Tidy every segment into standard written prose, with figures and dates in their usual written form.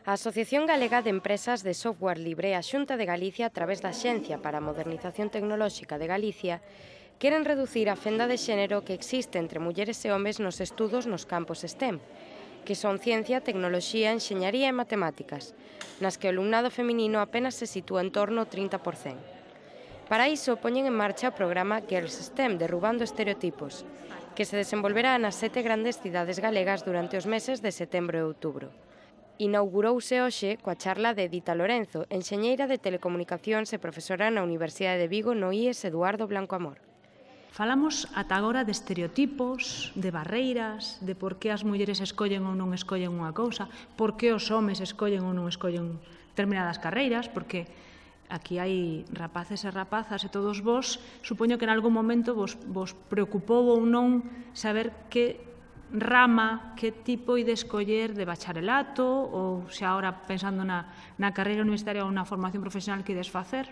A Asociación Galega de Empresas de Software Libre e a Xunta de Galicia, a través da Axencia para a Modernización Tecnolóxica de Galicia, queren reducir a fenda de xénero que existe entre mulleres e homes nos estudos nos campos STEM, que son ciencia, tecnoloxía, enxeñaría e matemáticas, nas que o alumnado feminino apenas se sitúa en torno ao 30%. Para iso, poñen en marcha o programa Girls STEM, derrubando estereotipos, que se desenvolverá nas 7 grandes cidades galegas durante os meses de setembro e outubro. Inaugurouse hoxe coa charla de Dita Lorenzo, enxeñeira de telecomunicacións e profesora na Universidade de Vigo no IES Eduardo Blanco Amor. Falamos ata agora de estereotipos, de barreiras, de por que as mulleres escollen ou non escollen unha cousa, por que os homes escollen ou non escollen determinadas carreiras, porque aquí hai rapaces e rapazas e todos vos, supoño que en algún momento vos preocupou ou non saber que rama, que tipo de escoller de bacharelato ou se agora pensando na carreira universitaria ou na formación profesional que ides facer.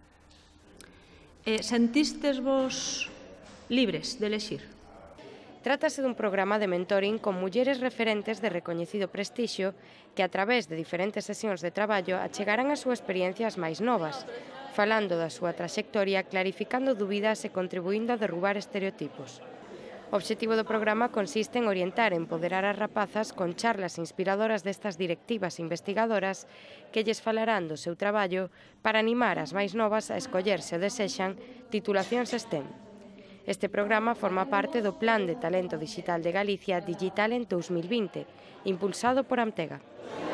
Sentistes vos libres de elexir? Trátase dun programa de mentoring con mulleres referentes de recoñecido prestixio que a través de diferentes sesións de traballo achegarán as súas experiencias máis novas, falando da súa traxectoria, clarificando dúbidas e contribuindo a derrubar estereotipos. O obxectivo do programa consiste en orientar e empoderar as rapazas con charlas inspiradoras destas directivas e investigadoras que lles falarán do seu traballo para animar as máis novas a escoller, se o desexan, titulacións STEM. Este programa forma parte do Plan de Talento Digital de Galicia Digitalent 2020, impulsado por Amtega.